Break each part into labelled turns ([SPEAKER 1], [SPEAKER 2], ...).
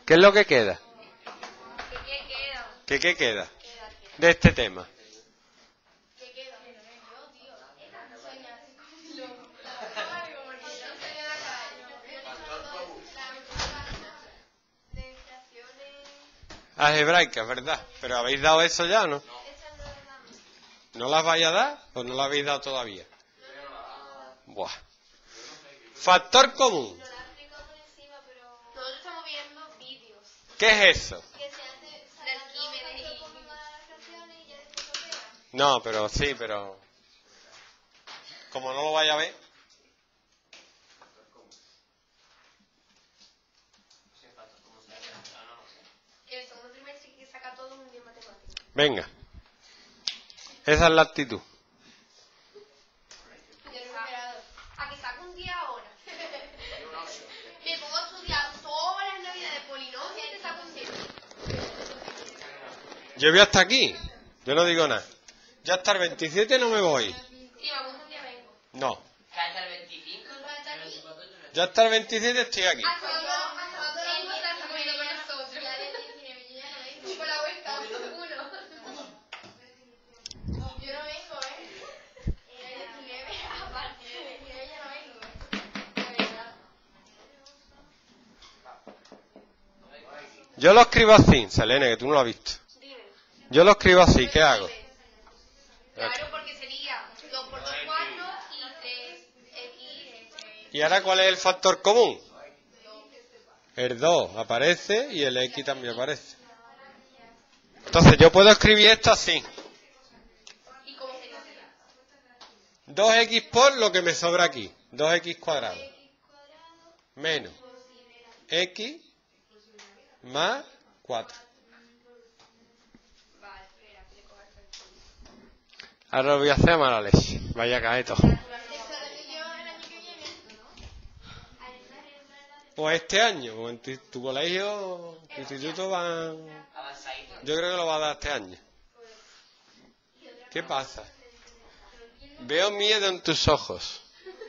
[SPEAKER 1] ¿Qué es lo que queda?
[SPEAKER 2] ¿Qué
[SPEAKER 1] ¿Qué queda de este tema?
[SPEAKER 2] queda?
[SPEAKER 1] Algebraicas, ¿verdad? Pero habéis dado eso ya, ¿no? ¿No las vais a dar o no las habéis dado todavía? Buah. Factor común.
[SPEAKER 2] Nosotros estamos viendo vídeos.
[SPEAKER 1] ¿Qué es eso?
[SPEAKER 2] De Arquímedes y...
[SPEAKER 1] No, pero sí, pero... Como no lo vaya a ver...
[SPEAKER 2] El segundo trimestre que saca todo un día en matemáticas.
[SPEAKER 1] Venga. Esa es la actitud.
[SPEAKER 2] A que saco un día ahora. Me pongo a estudiar todas las navidades de polinomio y te saco un día.
[SPEAKER 1] Yo voy hasta aquí. Yo no digo nada. Yo hasta el 27 no me voy.
[SPEAKER 2] Si me gusta un día vengo.
[SPEAKER 1] No.
[SPEAKER 3] Hasta el 25.
[SPEAKER 1] Yo hasta el 27 estoy aquí.
[SPEAKER 2] Hasta cuando vengo estás comiendo con nosotros. Y por la vuelta, uno. Yo no vengo, aparte de ella no vengo,
[SPEAKER 1] Yo lo escribo así, Selene, que tú no lo has visto.
[SPEAKER 2] Dime.
[SPEAKER 1] Yo lo escribo así, ¿qué hago?
[SPEAKER 2] Claro, porque sería 2 por 2, 4 y 3x.
[SPEAKER 1] ¿Y ahora cuál es el factor común? El 2 aparece y el X también aparece. Entonces yo puedo escribir esto así.
[SPEAKER 2] ¿Y cómo sería?
[SPEAKER 1] 2x por lo que me sobra aquí. 2x cuadrado. Menos x más 4.
[SPEAKER 2] Vale, espera, que le coja el sentido.
[SPEAKER 1] Ahora lo voy a hacer a mala leche. Vaya a caer todo.
[SPEAKER 2] ¿Eso lo yo el año que viene?
[SPEAKER 1] O este año, o en tu colegio, tu instituto van...
[SPEAKER 3] Avanzadito.
[SPEAKER 1] Yo creo que lo va a dar este año. ¿Qué pasa? Veo miedo en tus ojos.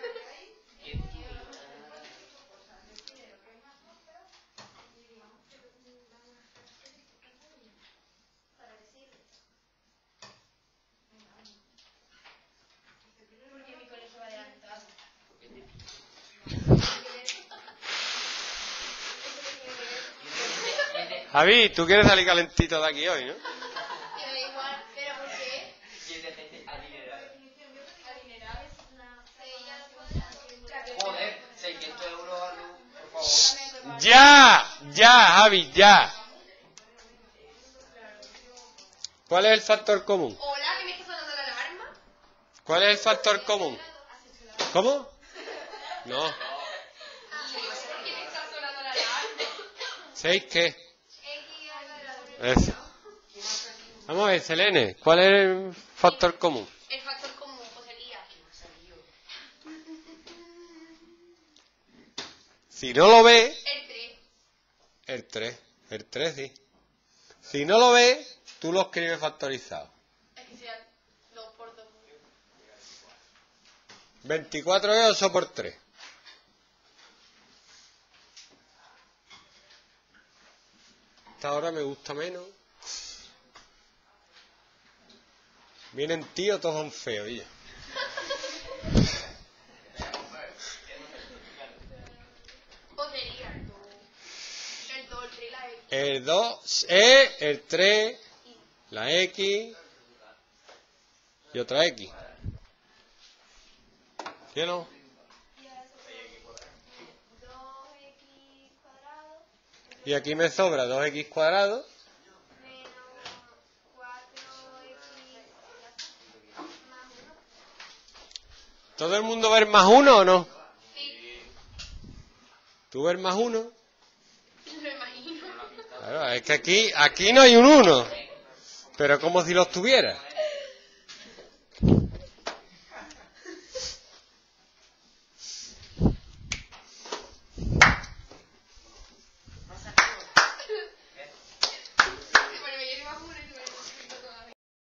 [SPEAKER 2] Porque mi colegio va adelantado.
[SPEAKER 1] Javi, tú quieres salir calentito de aquí hoy, ¿no?
[SPEAKER 2] Me da igual, pero ¿por qué?
[SPEAKER 3] Y es de gente adinerada.
[SPEAKER 2] Adinerado es una...
[SPEAKER 3] Joder, 600 euros a luz, por favor.
[SPEAKER 1] ¡Ya! Javi, ya. ¿Cuál es el factor común?
[SPEAKER 2] Hola, ¿que me está sonando la alarma?
[SPEAKER 1] ¿Cuál es el factor común? ¿Cómo? No.
[SPEAKER 2] ¿Por qué me está sonando la alarma?
[SPEAKER 1] ¿Seis qué?
[SPEAKER 2] X al cuadrado.
[SPEAKER 1] Eso. Vamos a ver, Selene, ¿cuál es el factor común?
[SPEAKER 2] El factor común, pues sería...
[SPEAKER 1] Si no lo ves,
[SPEAKER 2] El 3.
[SPEAKER 1] el 3. El 3 sí. Si no lo ves, tú lo escribes factorizado.
[SPEAKER 2] Es que sea 2 por 2.
[SPEAKER 1] 24 es 8 por 3. Esta hora me gusta menos. Vienen tíos, todos son feos, ya.
[SPEAKER 2] Pues sería el 2. El 2, el 3 y la X.
[SPEAKER 1] El 2 es el 3, la X y otra X. ¿Sí o no?
[SPEAKER 2] 2x cuadrado
[SPEAKER 1] Y aquí me sobra 2x cuadrado.
[SPEAKER 2] menos 4x más 1.
[SPEAKER 1] ¿Todo el mundo ve el más 1 o no?
[SPEAKER 2] Sí,
[SPEAKER 1] ¿Tú ves el más 1?
[SPEAKER 2] lo imagino.
[SPEAKER 1] Claro, es que aquí no hay un 1. Pero como si los tuviera.